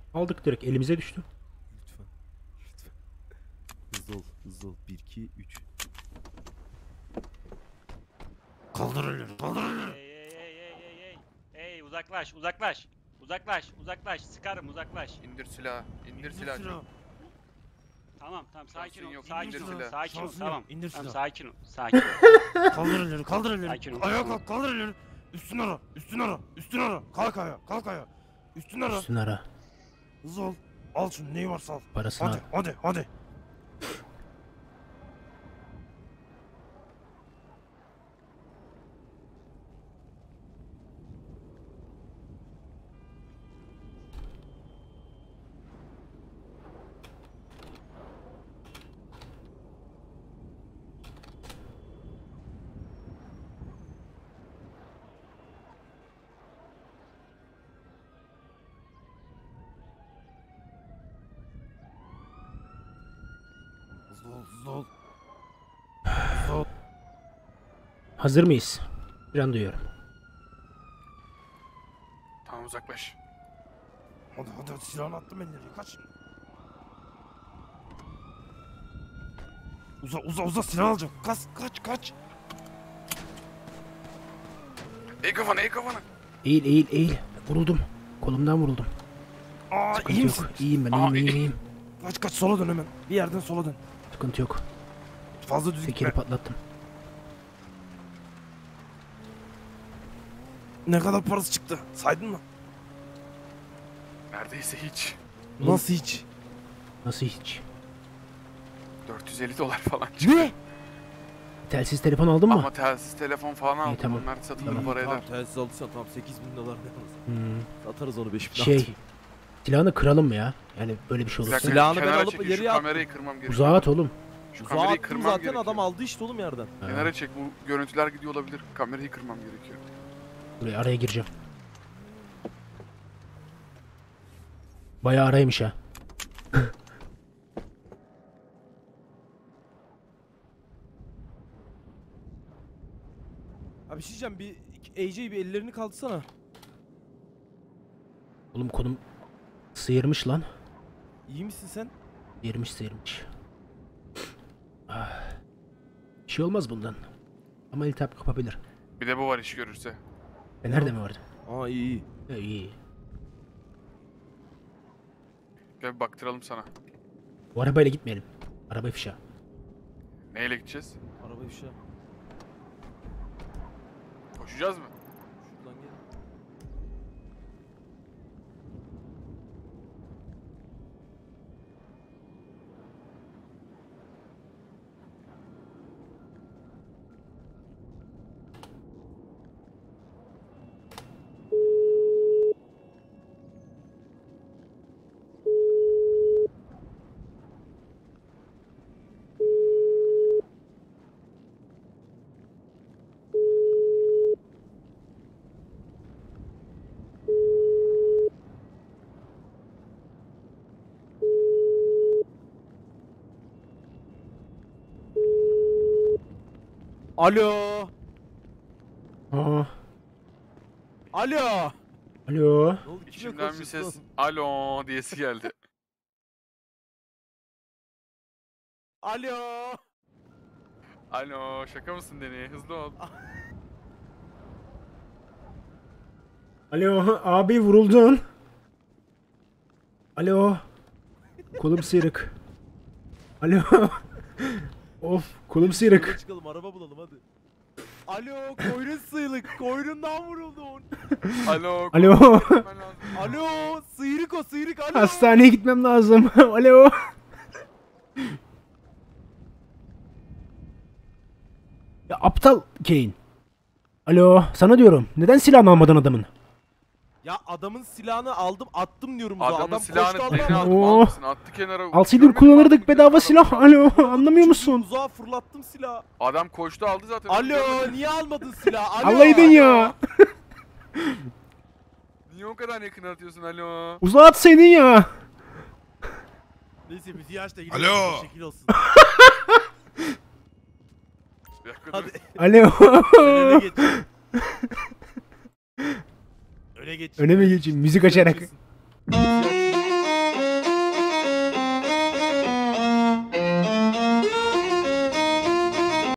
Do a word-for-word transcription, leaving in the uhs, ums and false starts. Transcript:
Aldık direkt elimize düştü. Lütfen. Lütfen. Hızlı ol. Hızlı ol. bir, iki, üç. Kaldır elleri. Kaldır elleri. Ey ey ey ey ey ey. Ey uzaklaş uzaklaş. Uzaklaş uzaklaş sıkarım uzaklaş. İndir silahı. İndir silahı. silahı. Tamam tamam sakin Şansın ol yok, sakin indir ol silahı. sakin ol Şansın tamam. yok, indir Tamam silahı. sakin ol sakin ol. Kaldır elleri. Kaldır elleri. Sakin ol. Ayağa kalk. Kaldır elleri. Üstüne ara. Üstüne ara. Üstüne ara. Kalk ayağa. Kalk ayağa. Üstüne ara. Üstüne ara. Hızlı ol. Al şunu. Neyi varsa al. Parasını Hadi. al. Hadi. Hadi. Hızlı ol. Hızlı ol. Hızlı ol. Hazır mıyız? Bir an duyuyorum. Tamam uzaklaş. Hadi hadi hadi. Silahını attım elleri. Kaç şimdi. Uza uza uza. Silah alacağım. Kaç kaç kaç. Eğ kafanı, eğ kafanı. Eğil eğil eğil. Vuruldum. Kolumdan vuruldum. Aa Sıkıntı iyi yok. misin? İyiyim ben Aa, iyiyim iyiyim iyiyim. Kaç kaç sola dön hemen. Bir yerden sola dön. Sıkıntı yok. Fazla düz Tekeri gitme. patlattım. Ne kadar parası çıktı? Saydın mı? Neredeyse hiç. Nasıl hiç? Nasıl hiç? dört yüz elli dolar falan çıktı. Ne? Telsiz telefon aldın mı? Ama telsiz telefon falan aldım. tamam. Onlar satılır Tamam. para Tamam eder. telsiz aldıysan tamam sekiz bin dolar ne alırız? Hmm. Satarız onu beş bin. Şey. Silahını kıralım mı ya? Yani böyle bir şey Bir olursa. dakika, Silahını ben kenara alıp çekil, ileriye şu attım. kamerayı kırmam gerekiyor. Uzağa at oğlum. Şu Uzağa kamerayı attım kırmam zaten gerekiyor. adam aldı işte oğlum yerden. Ha, Kenara çek, bu görüntüler gidiyor olabilir. Kamerayı kırmam gerekiyor. buraya araya gireceğim. Bayağı araymış ha. Abi bir şey diyeceğim bir A J bir ellerini kaldırsana. Oğlum kolum sıyırmış lan. İyi misin sen? Sıyırmış sıyırmış. Ah. Bir şey olmaz bundan. Ama iltihap kapabilir. Bir de bu var iş görürse. E nerede mi vardı? Aa iyi iyi. E, iyi. Gel bir baktıralım sana. Bu arabayla gitmeyelim. Araba ifşa. Neyle gideceğiz? Araba ifşa. Koşacağız mı? Şuradan gel. Alo. Aa. Alo. Alo. Ne oldu? Kimle İçimden bir konuşuyorsun ses oğlum? alo diyesi geldi. Alo. Alo, şaka mısın Deni? Hızlı ol. Alo abi vuruldun. Alo. Kolum sıyrık. Alo. Of kolum Yola sıyrık. çıkalım araba bulalım hadi. Alo koynun sıyrık. Koynundan vuruldun. Alo. Alo. konuşmam lazım. Alo sıyrık o sıyrık alo. Hastaneye gitmem lazım. Alo. Ya aptal Kane. Alo sana diyorum. Neden silahını almadın adamın? Ya adamın silahını aldım attım diyorum uzağa. Adamın Adam silahını koştu Deni aldı. aldım, Oo. almasın, attı kenara. Alsaydın Görmedin mi kullanırdık adamın bedava kenara silah. bak. Alo anlamıyor musun? Uzağa fırlattım silahı. Adam koştu aldı zaten. Alo Görmedin mi? niye almadın silahı? Alo. Alaydın ya. Niye o kadar yakın atıyorsun alo? Uzağa atsaydın ya. Neyse müziği aç da gidelim. Alo. Şekil olsun. Bir dakika Hadi. dur. Alo. Öne geç. Öne geç. Öne mi geçeyim? Müzik açarak. Müziği